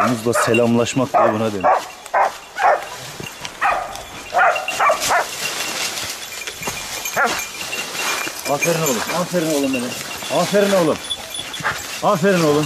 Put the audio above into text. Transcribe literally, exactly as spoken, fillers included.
Muzla selamlaşmak da buna denir. Aferin oğlum. Aferin oğlum benim. Aferin oğlum. Aferin oğlum.